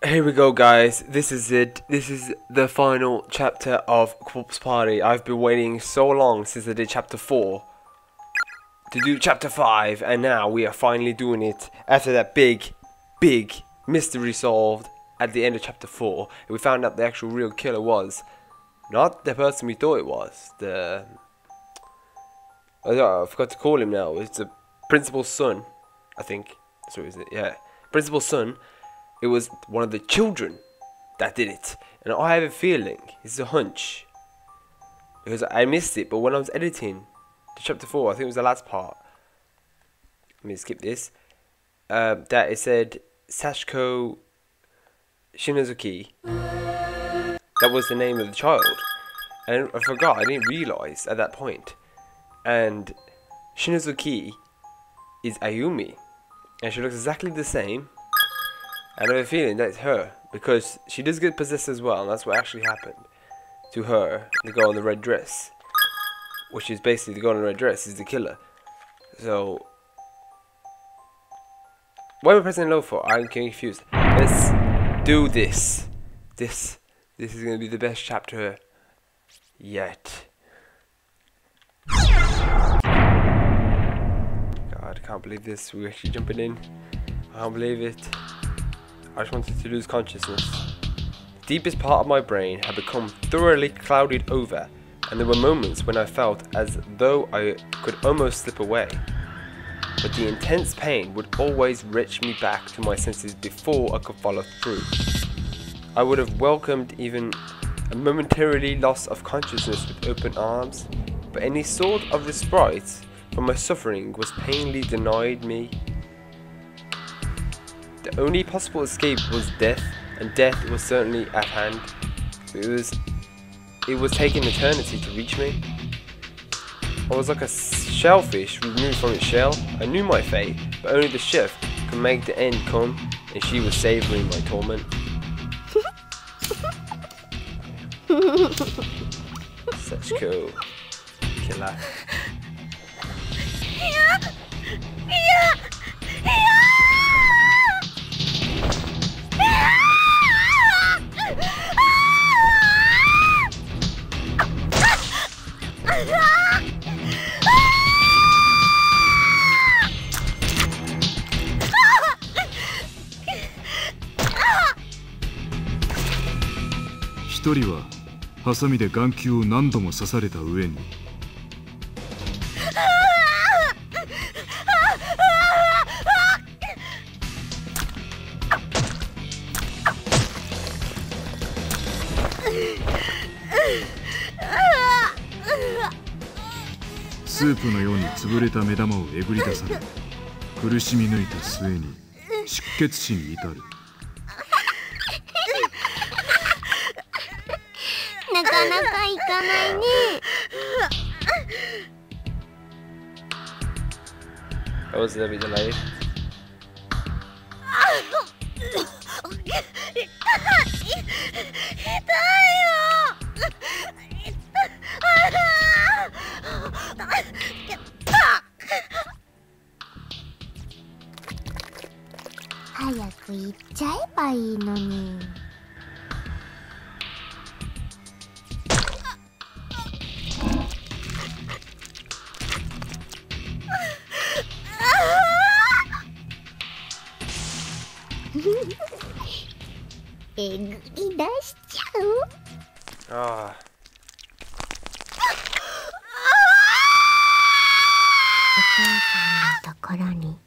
Here we go, guys. This is it. This is the final chapter of Corpse Party. I've been waiting so long since I did chapter 4 to do chapter 5, and now we are finally doing it after that big mystery solved at the end of chapter 4. And we found out the actual real killer was not the person we thought it was. I forgot to call him now. It's the principal's son, I think. So is it? Yeah, principal's son. It was one of the children that did it, and I have a feeling, it's a hunch, because I missed it, but when I was editing to chapter 4, I think it was the last part, let me skip this, that it said Sachiko Shinazuki. That was the name of the child, and I forgot, I didn't realise at that point, and Shinazuki is Ayumi, and she looks exactly the same. I have a feeling that's her, because she does get possessed as well, and that's what actually happened to her, the girl in the red dress, which is basically the girl in the red dress is the killer. So, what am I pressing low for? I'm getting confused. Let's do this. This is going to be the best chapter yet. God, I can't believe this. We're actually jumping in. I can't believe it. I just wanted to lose consciousness. The deepest part of my brain had become thoroughly clouded over, and there were moments when I felt as though I could almost slip away. But the intense pain would always wrench me back to my senses before I could follow through. I would have welcomed even a momentarily loss of consciousness with open arms, but any sort of respite from my suffering was painfully denied me. The only possible escape was death, and death was certainly at hand. It was taking eternity to reach me. I was like a shellfish removed from its shell. I knew my fate, but only the chef could make the end come, and she was savouring my torment. Sachiko, killer. 一人はハサミで眼球を何度も刺された上にスープのように潰れた目玉をえぐり出され苦しみ抜いた末に失血死に至る。 なかなかいかないね。 That was a bit delayed. 「早く行っちゃえばいいのに」えぐり出しちゃう。 Ah. お母さんのところに。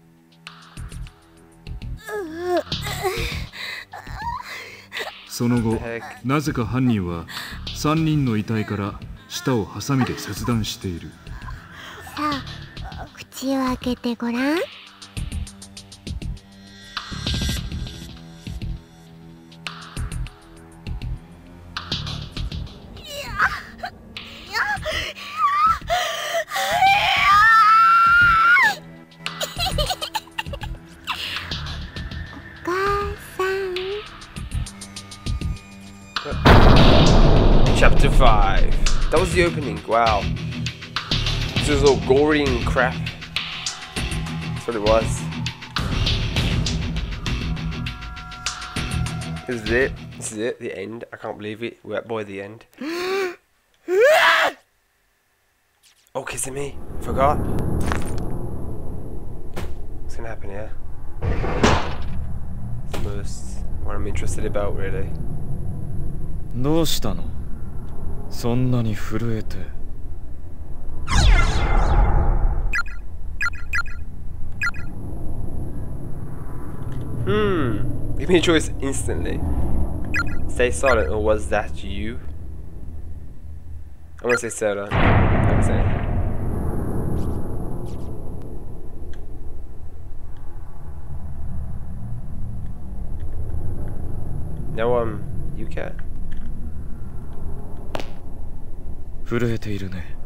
その後なぜか犯人は3人の遺体から舌をハサミで切断している。 さあ口を開けてごらん。 Chapter 5. That was the opening. Wow. This was all gory and crap. That's what it was. This is it. This is it. The end. I can't believe it. We're at by the end. Oh, kissing me. Forgot. What's gonna happen here? It's the most what I'm interested about, really. どうしたの？そんなに震えて。 Give me a choice instantly. Stay silent, or was that you? I'm gonna say silent. I'm gonna say. No, you can. 震えているね。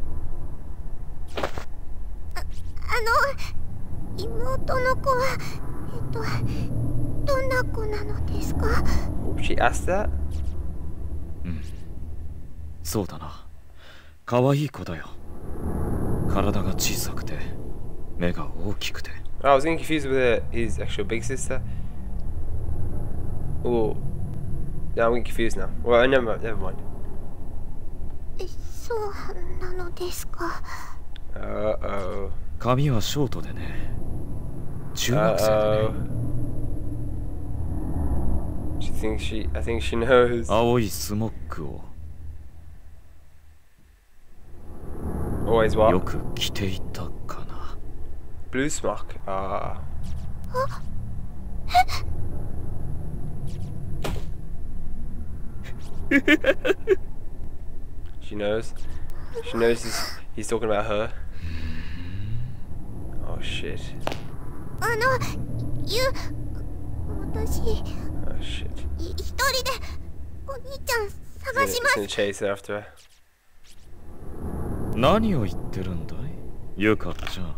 妹の子はどんな子なのですか？ She asked that? うん。そうだな。可愛い子だよ。体が小さくて、目が大きくて。 I was getting confused with his actual big sister. Oh, yeah, I'm getting confused now. Well, never mind. そうなのですか。 Uh-oh. 髪はショートでね。中学生でね。 I think she knows. 青いスモックを Always what? よく着ていたかな。 Blue smock. She knows. She knows he's talking about her. Oh shit. 私 Oh shit. 一人でお兄ちゃん探しま He's gonna chase her after her. 何を言ってるんだい、ゆかちゃん。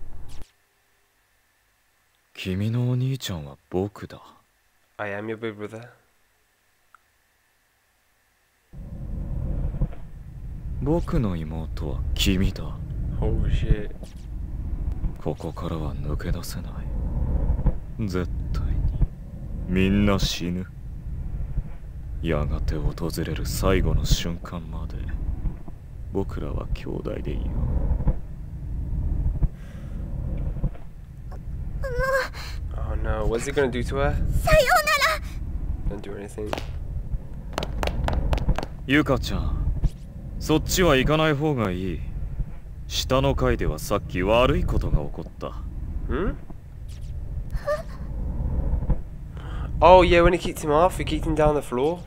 君のお兄ちゃんは僕だ。 I am your big brother. 僕の妹は君だ。 Oh shit. ここからは抜け出せない。絶対にみんな死ぬ。やがて訪れる最後の瞬間まで僕らは兄弟でいよう。 Oh no, what's he gonna do to her? さようなら。 Don't do anything. ゆかちゃん、そっちは行かない方がいい。下の階ではさっき悪いことが起こった。 Oh yeah, when he kicked him off, he kicked him down the floor.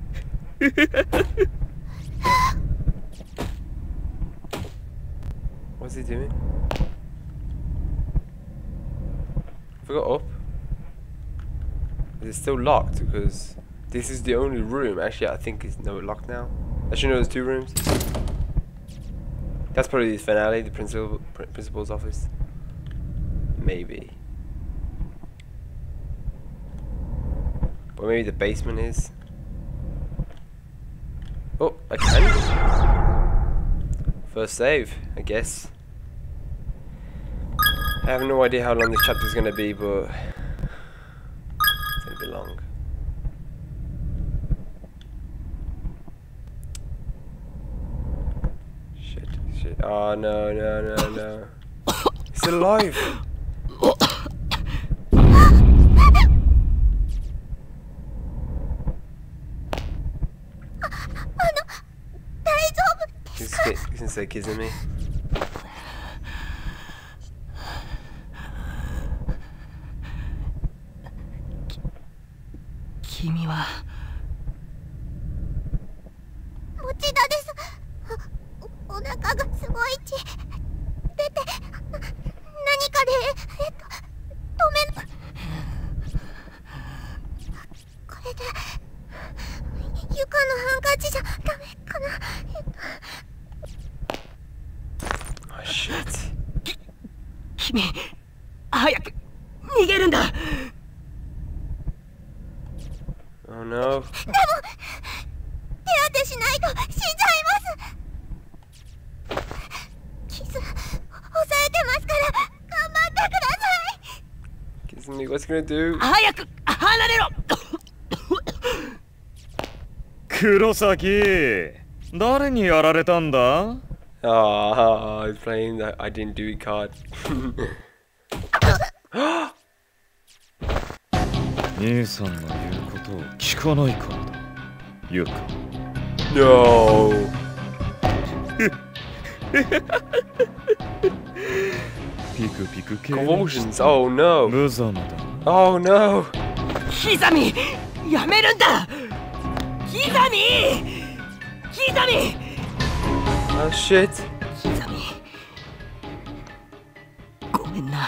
What's he doing? Have I got up? Is it still locked? Because this is the only room. Actually, I think it's locked now. Actually, no, there's 2 rooms. That's probably the finale, the principal's office. Maybe. Or maybe the basement is. Oh, I can. First save, I guess. I have no idea how long this chapter is going to be, but it's going to be long. Shit. Oh no. He's still alive. He's gonna say kissing me. 君は持田です。お腹がすごい血出て、何かで止めこれで床のハンカチじゃダメかな。 Oh shit. 君、早く逃げるんだ。 Oh no. でも手当てしないと死んじゃいます。傷抑えてますから頑張ってください。 Kissing me, what's he gonna do? 早く離れろ。 黒崎、誰にやられたんだ？ Oh, I was playing the I didn't do it card. 兄さんの言うことを聞かないからだ。ゆか。 No. ピクピク系。 Convulsions. Oh no. 無様だな。 Oh no. キザミ、やめるんだ。キザミ、キザミ。 Oh shit. キザミ、ごめんな。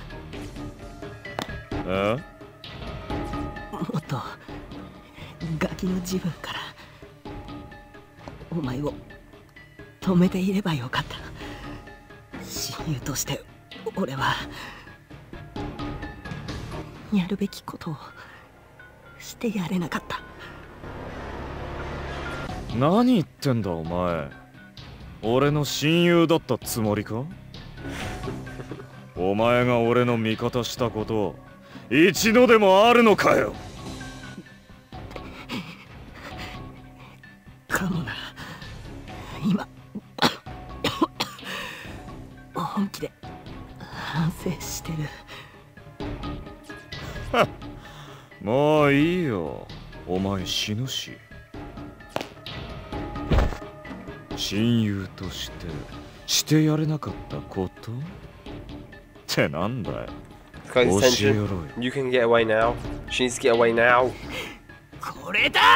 え？ もっとガキの自分からお前を止めていればよかった。親友として俺はやるべきことをしてやれなかった。 何言ってんだお前。俺の親友だったつもりか？お前が俺の味方したこと一度でもあるのかよ。 かもな。今本気で反省してる。 もういいよ、お前死ぬし。親友としてやれなかったことってなんだよ。 Got his attention. You can get away now. She needs to get away now. これだ。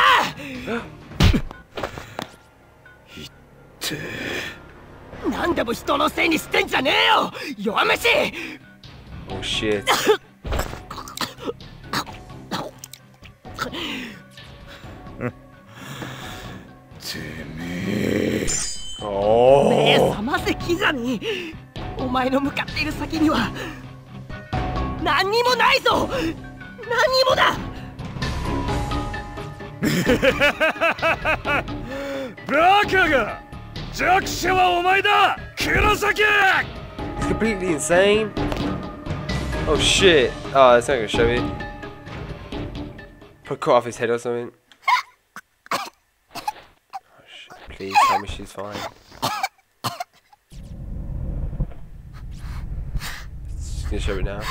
何でも人のせいにしてんじゃねえよ、弱虫。 Oh shit. 目 Oh. 覚ませキザミ。お前の向かっている先には何にもないぞ。何にもだ。 バカが、弱者はお前だ、黒崎。 It's completely insane. Oh shit. Oh, it's not gonna show it. Put cut off his head or something. Oh, shit. Please tell me she's fine. She's gonna show it now.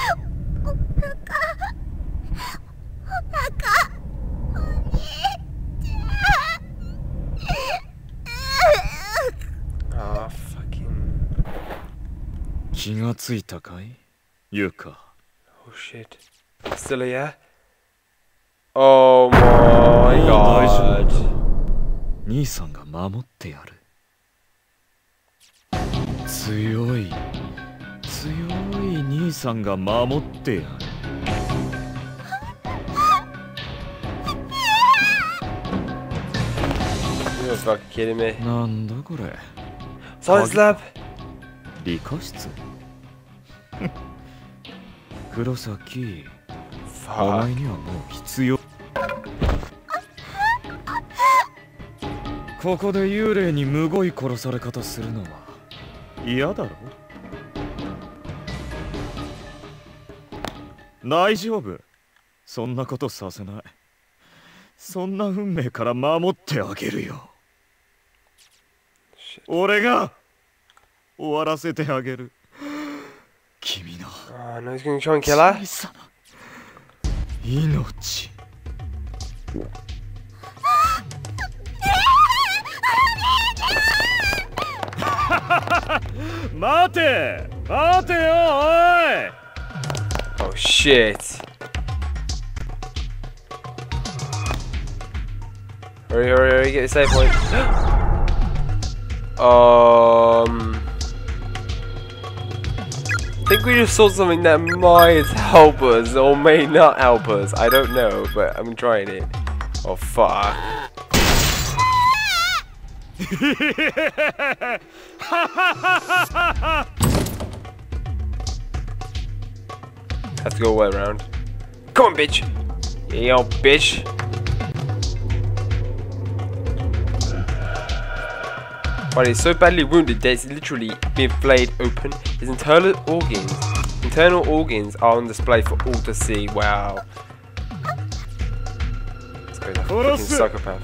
Oh, fucking. 気がついたかい、ゆか。 Oh shit. Still here? Oh my god. 兄さんが守ってやる。強い兄さんが守ってやる。 You're fucking kidding me. なんだこれ。 Science lab. 理科室。黒崎、お Fuck. 前にはもう必要。ここで幽霊にむごい殺され方するのは嫌だろ？大丈夫、そんなことさせない。そんな運命から守ってあげるよ。俺が終わらせてあげる。君の Oh no, he's gonna try and kill her. 小さな命。待て待てよ、おい。 Oh shit. Hurry, hurry, hurry, get the save point. I think we just saw something that might help us or may not help us. I don't know, but I'm trying it. Oh fuck. Have to go way around. Come on, bitch. Yeah, yo, bitch. But he's so badly wounded that it's literally been flayed open. His internal organs are on display for all to see. Wow. It's the fucking psychopath.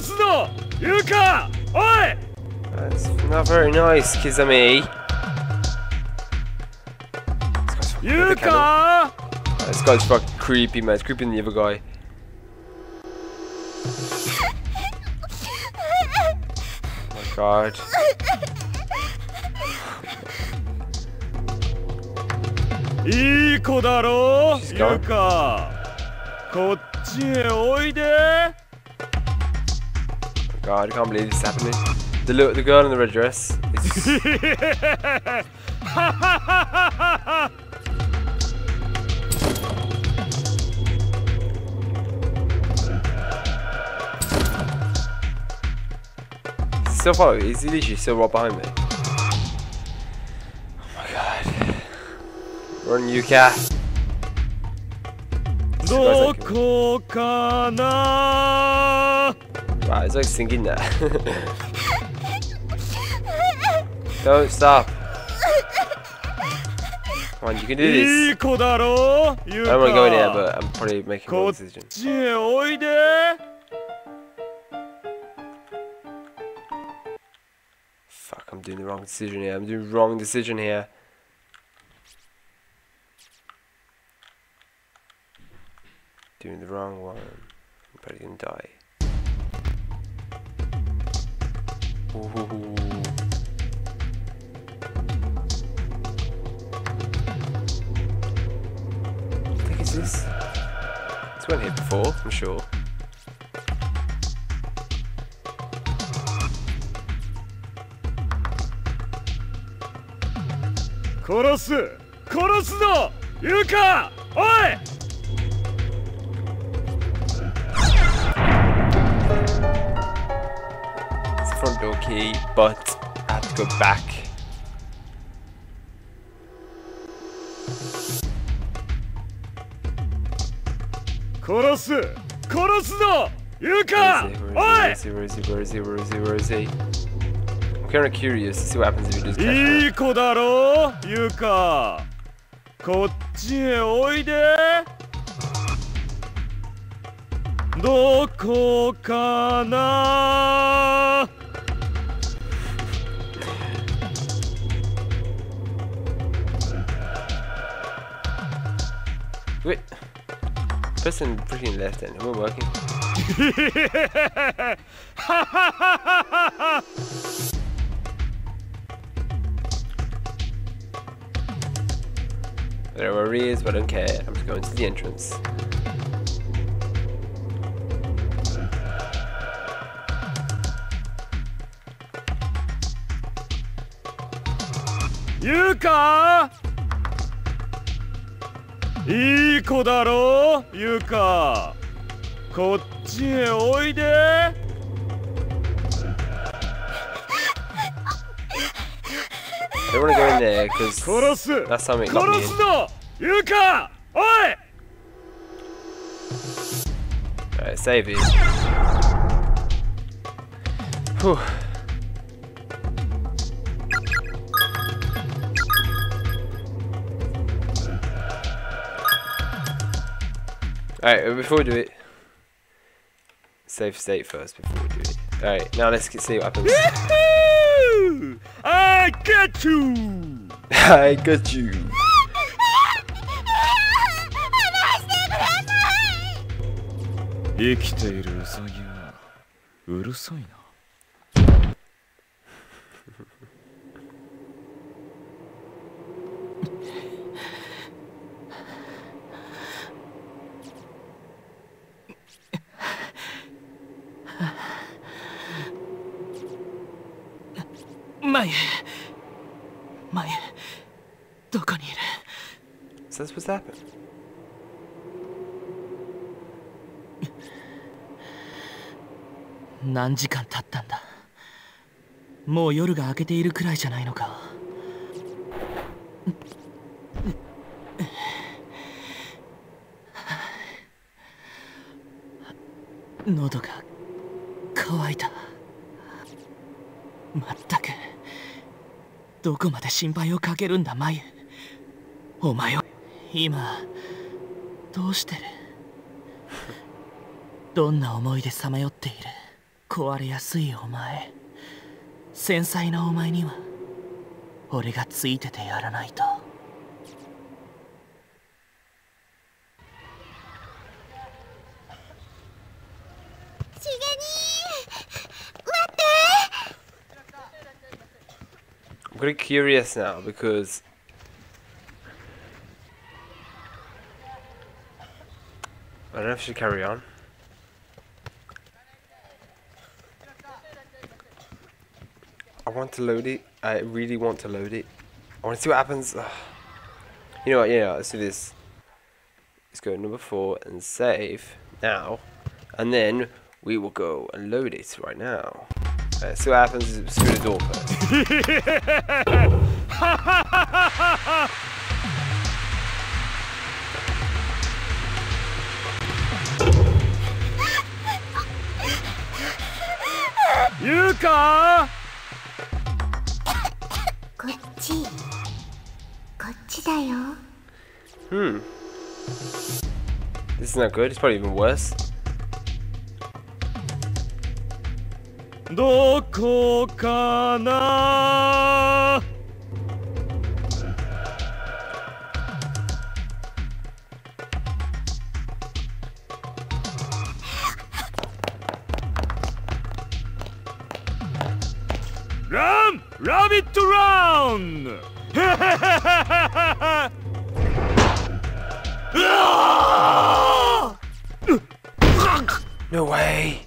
That's not very nice, Kizami. This guy's fucking creepy, man. It's creepy than the other guy. Oh my god. She's gone. Oh god, I can't believe this is happening. The girl in the red dress. So far, he's literally still right behind me. Oh my god. Run, Yuka. Wow, he's like singing that. Don't stop. Come on, you can do this. I don't want to go in there, but I'm probably making a wrong decision. Fuck, I'm doing the wrong decision here. I'm doing the wrong decision here. Doing the wrong one. I'm probably gonna die. Ooh. What the heck is this? This went here before, I'm sure. It's the front door key, but I have to go back. Where is he? I'm kind of curious to see what happens if he does catch me. Wait, pressing freaking left then, am I working? I don't know where he is, but I don't care. I'm just going to the entrance. Yuka! いい子だろ、ユカ。こっちへおいで。I don't want to go in there because last time it got me in. Yuka! Oi! Alright, save it. Whew. Alright, before we do it, save state first before we do it. Alright, now let's see what happens. I got you! I got you! 生きているウサギはうるさいな。前どこにいる？ So that's what's happened. 何時間経ったんだ。もう夜が明けているくらいじゃないのか。喉が渇いた。まったくどこまで心配をかけるんだ、マユ。お前は今どうしてる？ どんな思いでさまよっている壊れやすいお前、繊細なお前には俺がついててやらないと。 しげに待って。 I'm pretty curious now because I don't know if I should carry on. I want to load it. I really want to load it. I want to see what happens. Ugh. You know what? Yeah, let's do this. Let's go to number 4 and save now, and then we will go and load it right now. Let's see what happens through the door first. Yuka! こっちだよ。 This is not good. It's probably even worse. どこかな。Run! Rabbit run! No way.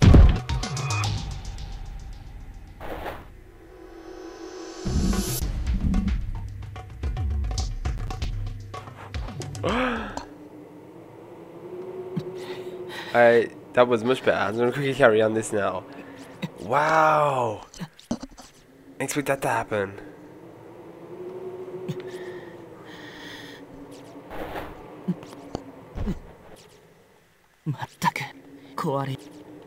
That was much better. I'm gonna quickly carry on this now. Wow. Expect that to happen. Alright,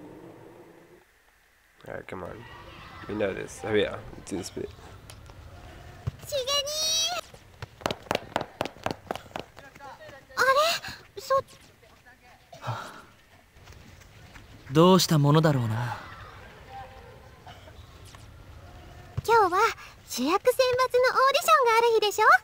come on. We know this. Oh yeah, let's do this bit. しげにあれ、 どうしたものだろうな。 今日は主役選抜のオーディションがある日でしょ。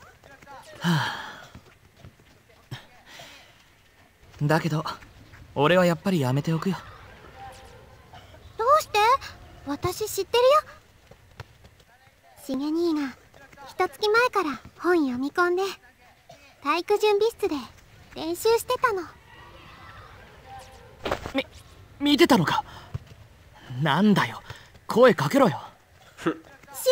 だけど俺はやっぱりやめておくよ。 どうして？私知ってるよ。しげ兄が一月前から本読み込んで体育準備室で練習してたの。 見てたのか。なんだよ、声かけろよ。 真剣だ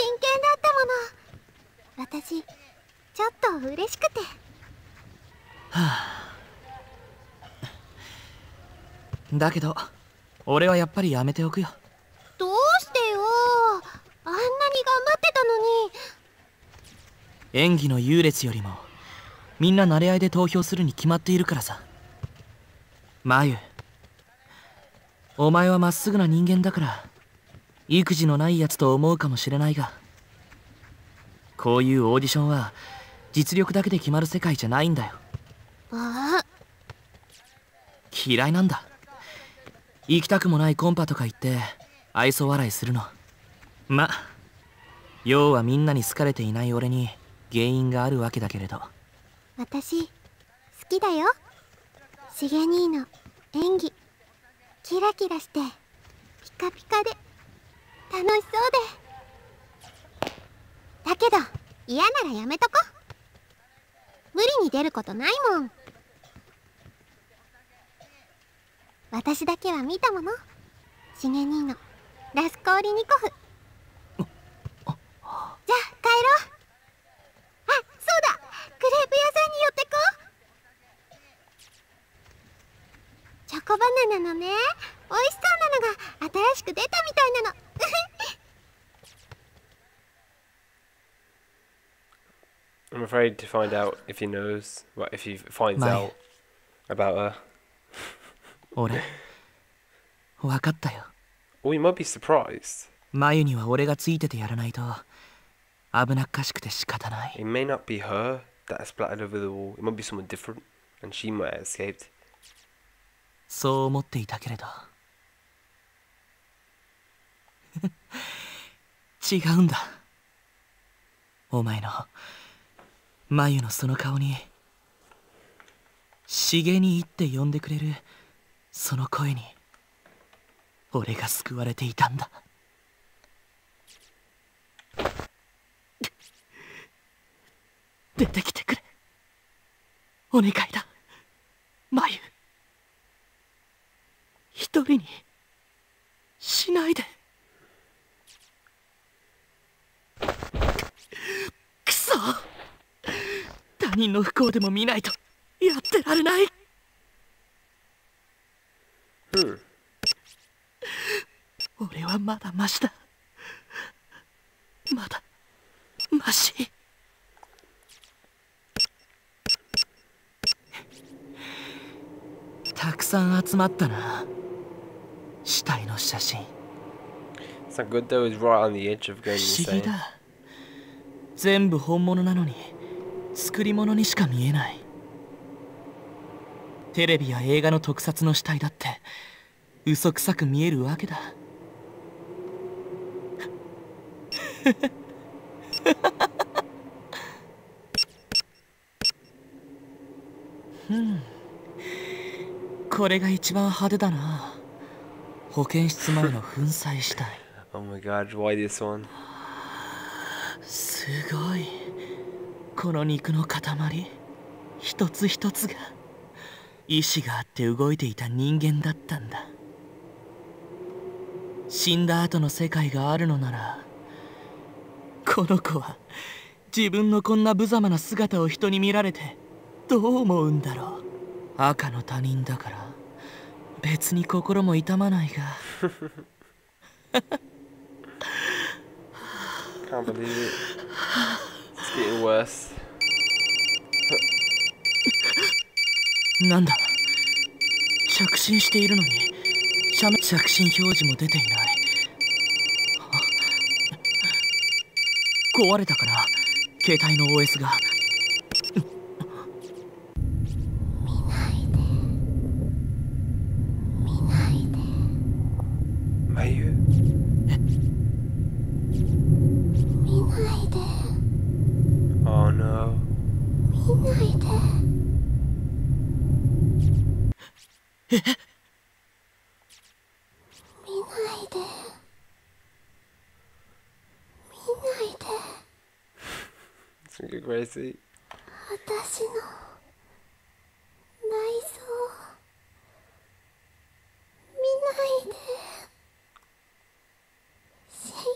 ったもの。私ちょっと嬉しくて。 だけど俺はやっぱりやめておくよ。 どうしてよ。あんなに頑張ってたのに。 演技の優劣よりもみんな慣れ合いで投票するに決まっているからさ。まゆ、お前はまっすぐな人間だから育児のないやつと思うかもしれないが、こういうオーディションは実力だけで決まる世界じゃないんだよ。嫌いなんだ。行きたくもないコンパとか言って愛想笑いするの。ま、要はみんなに好かれていない俺に原因があるわけだけれど。 私好きだよ。しげ兄の演技キラキラしてピカピカで楽しそうで。だけど嫌ならやめとこ。無理に出ることないもん。私だけは見たもの。しげ兄のラスコーリニコフ。じゃあ帰ろう。あ、そうだ、クレープ屋さんに寄ってこう。チョコバナナのね、美味しそうなのが新しく出たみたいなの。 I'm afraid to find out if he knows, well, if he finds out about her. 俺、分かったよ。 Or you might be surprised. マユには俺がついててやらないと危なっかしくて仕方ない。 It may not be her that has splattered over the wall. It might be someone different, and she might have escaped. そう思っていたけれど。 違うんだ。お前の眉のその顔にしげにって呼んでくれるその声に俺が救われていたんだ。出てきてくれ、お願いだ、眉。一人にしないで。くそ、他人の不幸でも見ないとやってられない。俺はまだマシだ。まだマシ。たくさん集まったな、死体の写真。 It's not good though, it's right on the edge of going 不思議 insane. だ。全部本物なのに作り物にしか見えない。テレビや映画の特撮の死体だって嘘くさく見えるわけだ。これが一番派手だな。保健室前の粉砕死体。 Oh my god, why this one? すごい。この肉の塊一つ一つが意志があって動いていた人間だったんだ。死んだ後の世界があるのなら、この子は自分のこんな無様な姿を人に見られてどう思うんだろう。赤の他人だから別に心も痛まないが。 Can't believe it. It's getting worse. なんだ、着信しているのに着信表示も出ていない。壊れたかな、携帯の OS が。 眉? 見ないで。 Oh no. 見ないで。見ないで。見ないで。 It's gonna get crazy. 私の内臓見ないで。しげ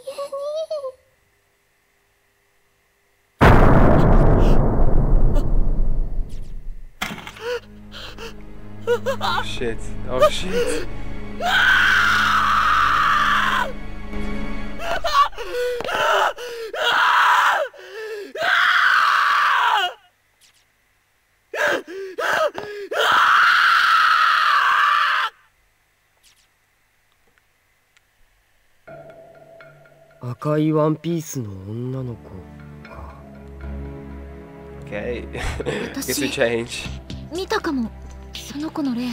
に。 Oh shit. Oh shit. 「赤いワンピースの女の子」か。 Okay. Guess we change. 見たかも、その子の霊。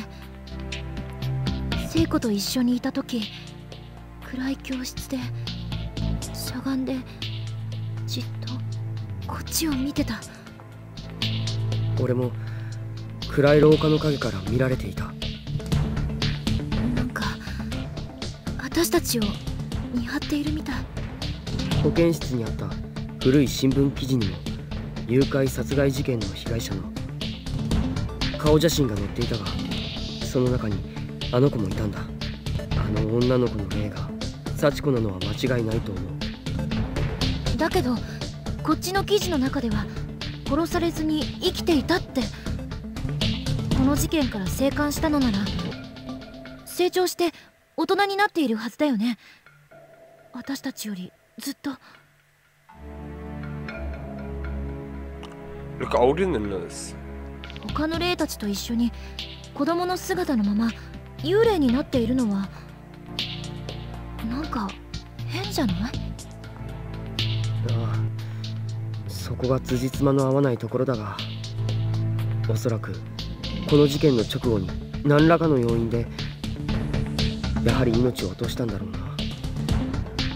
聖子と一緒にいた時、暗い教室でしゃがんでじっとこっちを見てた。 俺も暗い廊下の影から見られていた。 なんか私たちを見張っているみたい。 保健室にあった古い新聞記事にも誘拐殺害事件の被害者の顔写真が載っていたが、その中にあの子もいたんだ。あの女の子の霊が幸子なのは間違いないと思う。 だけどこっちの記事の中では殺されずに生きていたって。この事件から生還したのなら成長して大人になっているはずだよね。私たちよりずっと。 Look older than us. 他の霊たちと一緒に子供の姿のまま幽霊になっているのはなんか変じゃない？ ああ、そこが辻褄の合わないところだが、おそらくこの事件の直後に何らかの要因でやはり命を落としたんだろうな。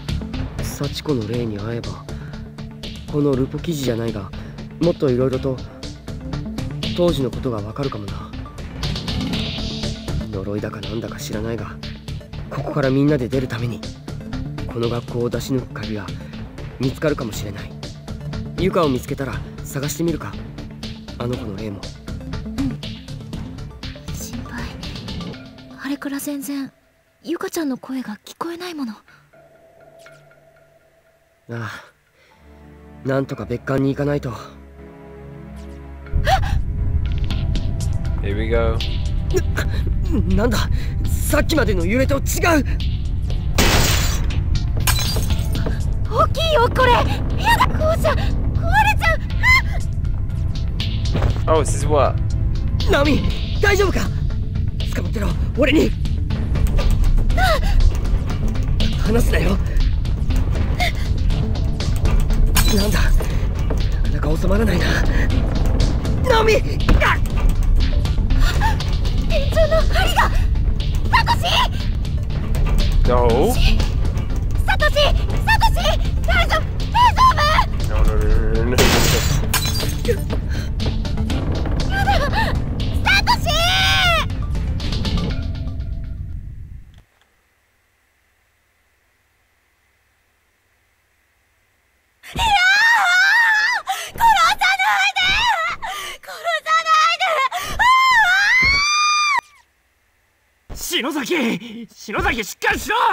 幸子の霊に会えば、このルポ記事じゃないが、もっといろいろと当時のことがわかるかもな。呪いだかなんだか知らないが、ここからみんなで出るためにこの学校を出し抜く鍵が見つかるかもしれない。ユカを見つけたら探してみるか、あの子の霊も。 心配。あれから全然ユカちゃんの声が聞こえないもの。 ああ、なんとか別館に行かないと。 Here we go. なんだ、さっきまでの揺れと違う。 大きいよこれ。やだ、こうじゃ壊れちゃう。 Oh, this is what? ナミ、大丈夫か？捕まってろ、俺に。離すなよ。なんだ、なかなか収まらないな。ナミ！ 天井の針が。サトシ！ No. サトシ！大丈夫？ No, no, no, no, no, no. サトシ！ 篠崎しっかりしろ。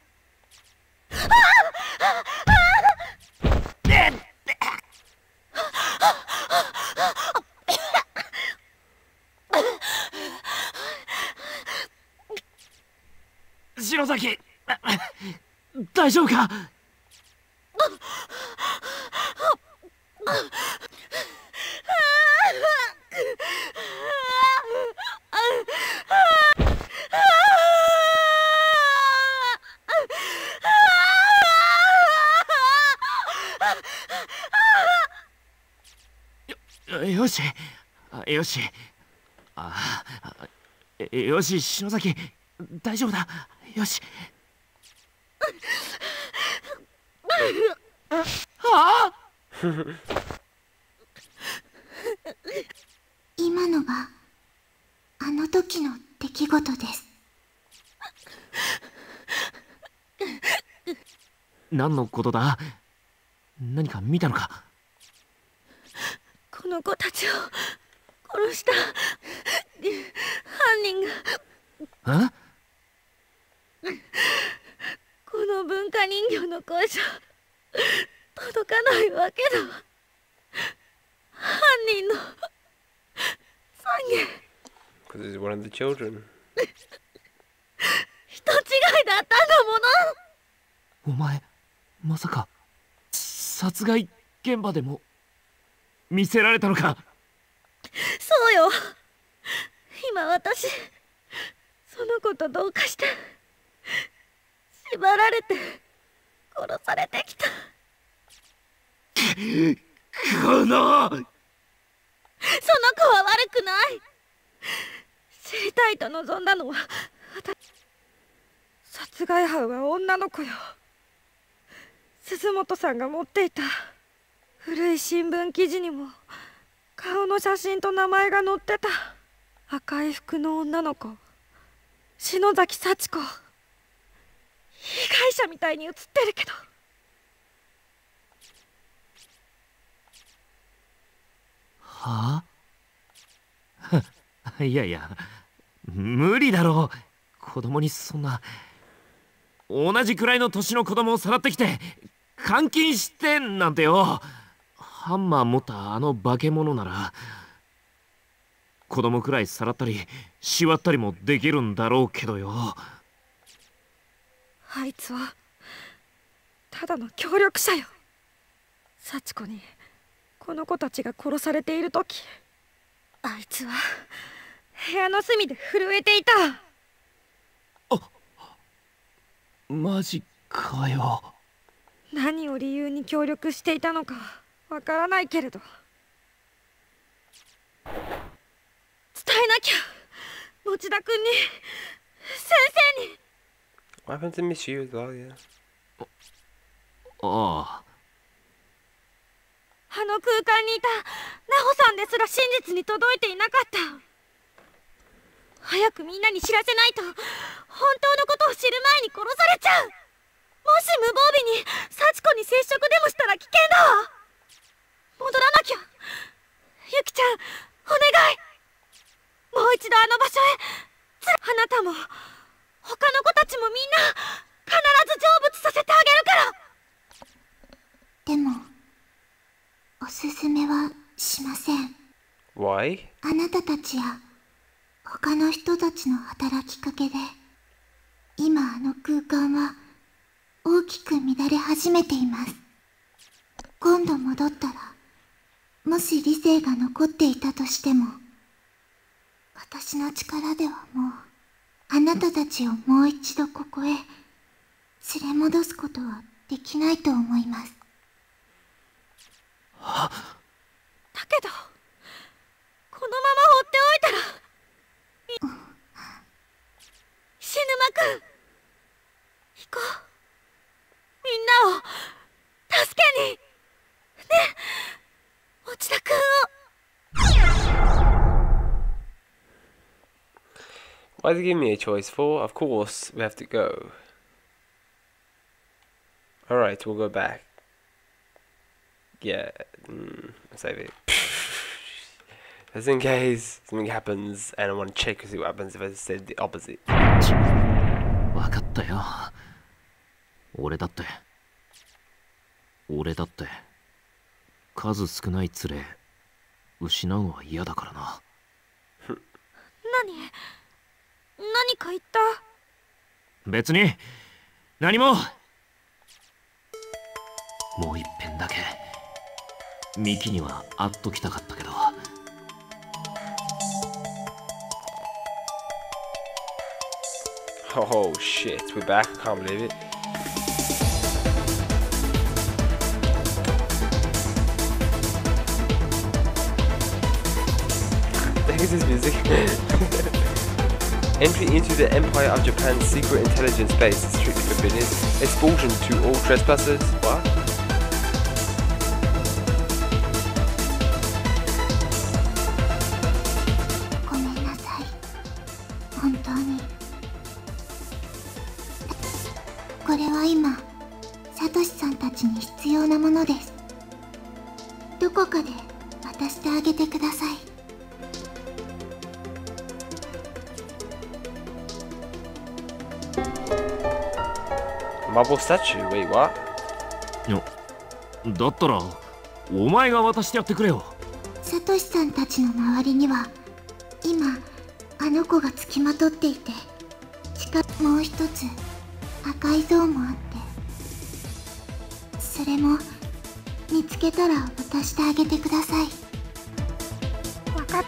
篠崎、大丈夫か？よし、よし、よし、篠崎、大丈夫だ。よし。 今のはあの時の出来事です。 何のことだ？何か見たのか？ この子たちを殺した犯人が。この文化人形の声じゃ届かないわけだわ。犯人の懺悔。 Because he's one of the children. 人違いだったんだもの。 お前、まさか殺害現場でも見せられたのか？ そうよ。今私その子と同化して縛られて殺されてきた。 このその子は悪くない。知りたいと望んだのは私。殺害犯は女の子よ。鈴本さんが持っていた古い新聞記事にも顔の写真と名前が載ってた。赤い服の女の子、篠崎幸子。被害者みたいに写ってるけど。 はあ？いやいや、無理だろう。子供にそんな。同じくらいの年の子供をさらってきて監禁してなんてよ。ハンマー持ったあの化け物なら子供くらいさらったり縛ったりもできるんだろうけどよ。 あいつはただの協力者よ。幸子にこの子たちが殺されている時、あいつは部屋の隅で震えていた。 マジかよ。 何を理由に協力していたのかわからないけれど、伝えなきゃ。持田君に、先生に。 What happened to Miss You as well, yeah? ああの空間にいたナホさんですら真実に届いていなかった。早くみんなに知らせないと本当のことを知る前に殺されちゃう。もし無防備に幸子に接触でもしたら危険だわ。戻らなきゃ。ユキちゃん、お願い。もう一度あの場所へ。あなたも他の子たちもみんな必ず成仏させてあげるから。 でもおすすめはしません。 Why? あなたたちや他の人たちの働きかけで今あの空間は大きく乱れ始めています。今度戻ったらもし理性が残っていたとしても私の力ではもうあなたたちをもう一度ここへ連れ戻すことはできないと思います。 だけどこのまま放っておいたら石沼くん、行こう。みんなを助けにね、落田くんを。 Why did they give me a choice for? Of course, we have to go. Alright, we'll go back. Yeah, save it. Just in case something happens and I want to check to see what happens if I said the opposite. 分かったよ。俺だって数少ない連れ失うのは嫌だからな。 何か言った？ 別に何も。もう一遍だけミキには会っときたかったけど。 Oh shit, we're back, I can't believe it. The heck is this music? Entry into the Empire of Japan's secret intelligence base is strictly forbidden. Expulsion to all trespassers. What? ごめんなさい。本当に。これは今、サトシさんたちに必要なものです。どこかで渡してあげてください。 Marble statue? Wait, what? だったらお前が渡してやってくれよ。 サトシさんたちの周りには今あの子がつきまとっていて、もう一つ赤い像もあって、それも見つけたら渡してあげてください。 分かった。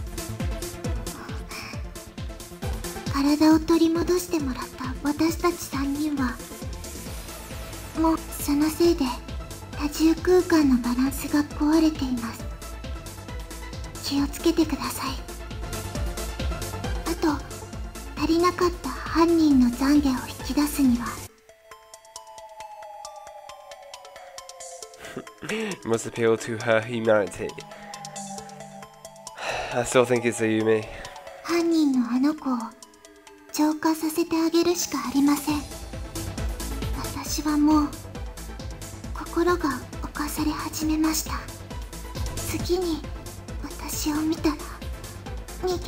体を取り戻してもらった私たち3人はもうそのせいで多重空間のバランスが壊れています。気をつけてください。あと足りなかった犯人の懺悔を引き出すには Must appeal to her humanity. I still think it's Ayumi. 犯人のあの子を浄化させてあげるしかありません。私はもう心が侵され始めました。次に私を見たら逃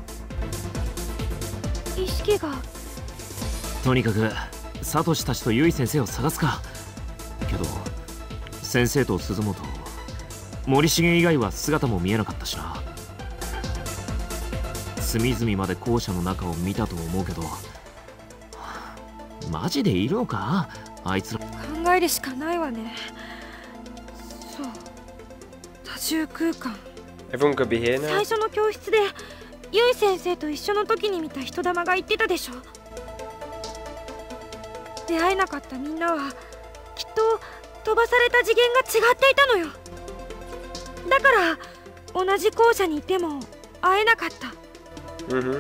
げ。 意識が。 とにかくサトシたちとユイ先生を探すか。けど先生と鈴本、森重以外は姿も見えなかったしな。隅々まで校舎の中を見たと思うけど、マジでいるのかあいつら。 考えるしかないわね。そう、多重空間。 Everyone could be here now. 最初の教室でユイ先生と一緒の時に見た人玉が言ってたでしょ。出会えなかったみんなはきっと飛ばされた次元が違っていたのよ。だから同じ校舎にいても会えなかった。分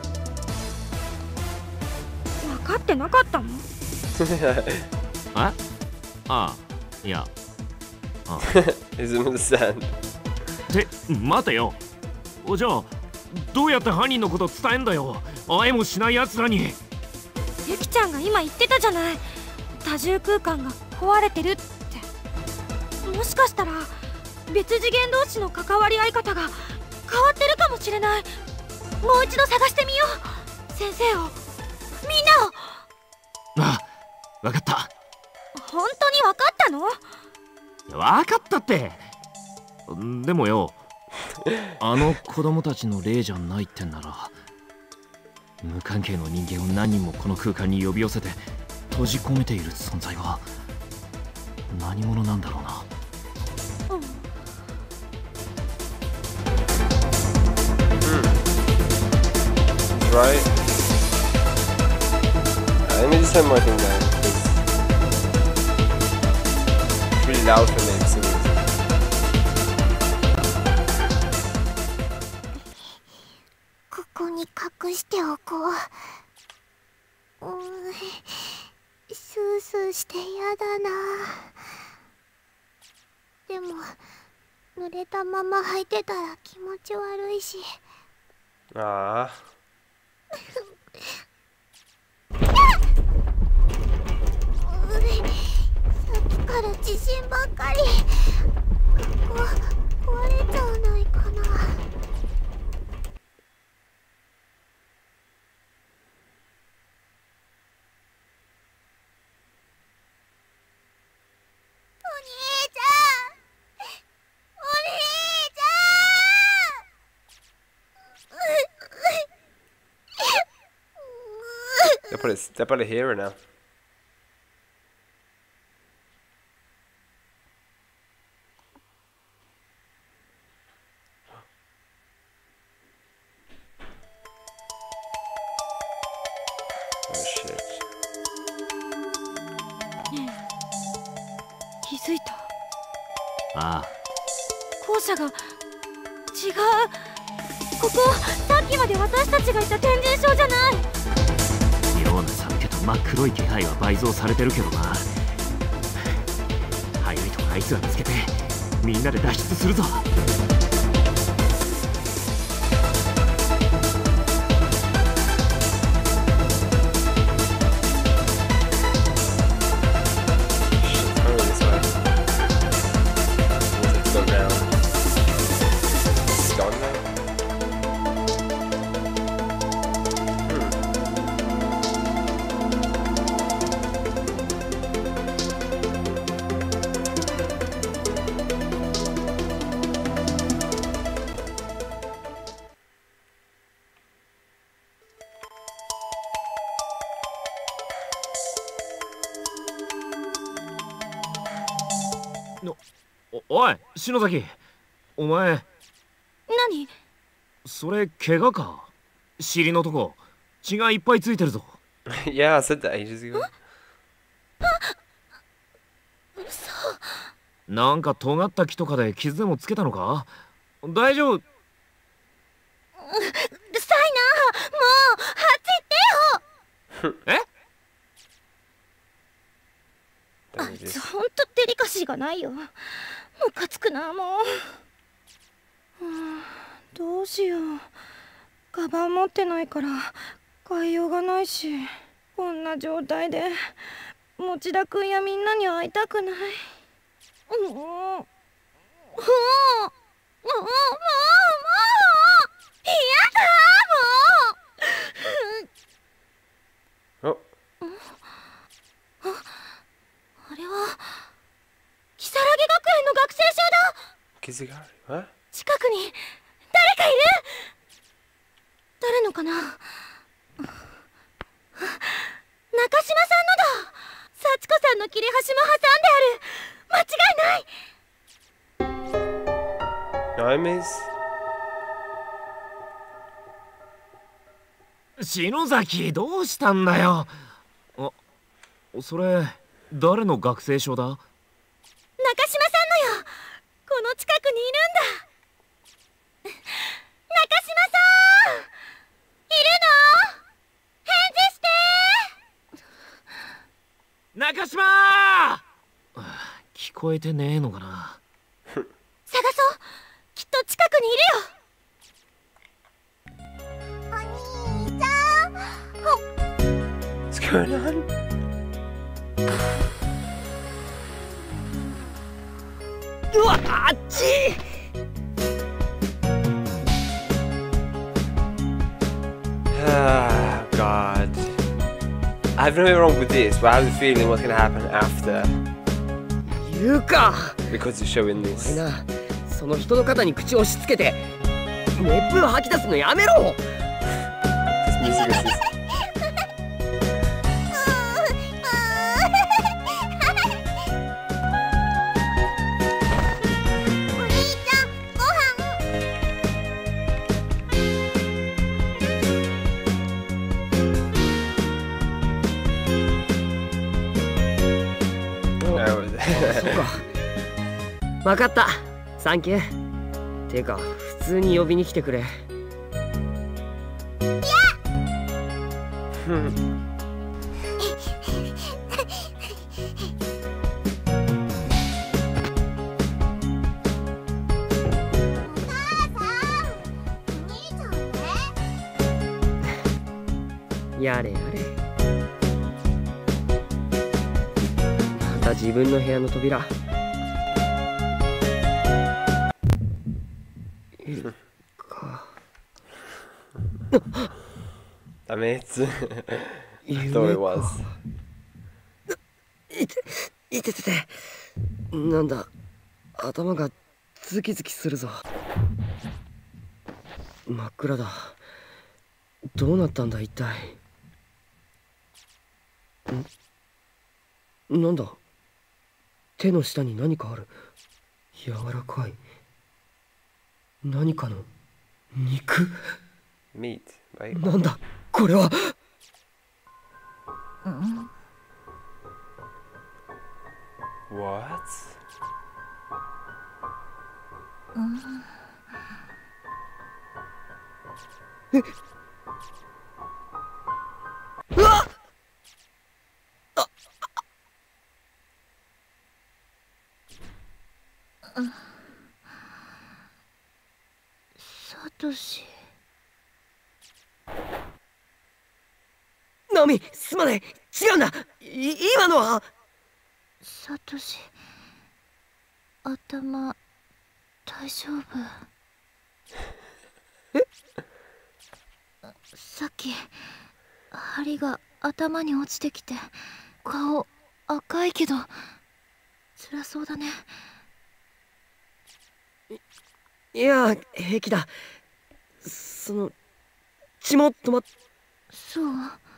かってなかったの？ ああ、 いや、あ He doesn't understand. って待てよ。じゃあどうやって犯人のこと伝えんだよ。会えもしない奴らに。 ゆきちゃんが今言ってたじゃない。多重空間が壊れてるって。もしかしたら別次元同士の関わり合い方が変わってるかもしれない。もう一度探してみよう。先生を、みんなを。 あ、わかった。 本当にわかったの？ わかったって。でもよ、あの子供たちの霊じゃないってんなら、無関係の人間を何人もこの空間に呼び寄せて閉じ込めている存在は何者なんだろうな。 Right. Let me just have my thing down. It's really loud for me. So ここに隠しておこう。スースーしてやだな。でも濡れたまま履いてたら気持ち悪いし。 ah. さっきから地震ばっかり。ここ壊れちゃわないかな。お兄ちゃん、お兄ちゃん。 They're probably here now. Oh shit. ねえ、気づいた？ ああ、 校舎が違う。ここ、さっきまで私たちがいた天神症じゃない。 妙な寒気と真っ黒い気配は倍増されてるけどな。早いとこあいつら見つけてみんなで脱出するぞ。おい、篠崎、お前。 何？ それ怪我か？尻のとこ血がいっぱいついてるぞ。 Yeah, I said that ages ago. なんか尖った木とかで傷でもつけたのか？大丈夫？ うるさいな、もうあっち行ってよ。 え？ あいつほんとデリカシーがないよ。ムカつくな、もう。どうしよう。カバン持ってないから買いようがないし、こんな状態で持田くんやみんなに会いたくない。もう嫌だ、もう。 Oh. あれは如月学園の学生証だ。 Kizigari? What? 近くに誰かいる。誰のかな。中島さんのだ。幸子さんの切れ端も挟んである。間違いない。 Naimes? 篠崎、どうしたんだよ。あ、それ誰の学生証だ？ 中島さんのよ。この近くにいるんだ。中島さん、いるの？返事して。 中島！聞こえてねえのかな。 探そう。きっと近くにいるよ。お兄ちゃん。 What's going on? Ah, God. I have nothing wrong with this, but I have a feeling what's gonna happen after 言うか。 because you're showing お前 this. な、その人の肩に口を押し付けて熱風吐き出すのやめろ。 This music is just... お兄ちゃん、ご飯。 そうか。分かった。サンキュー。てか、普通に呼びに来てくれ。やれやれ。また自分の部屋の扉。 Damn it. I thought it was. いててて。なんだ、頭がズキズキするぞ。真っ暗だ。どうなったんだ一体。なんだ、手の下に何かある。柔らかい何かの肉。 Meat, right? なんだこれは。 What? うわっ。 サトシ。 ナミ、すまない。違うんだ。今のは。 サトシ、頭大丈夫？さっき針が頭に落ちてきて顔赤いけど辛そうだね。 いや、平気だ。血も止まっ。 そう。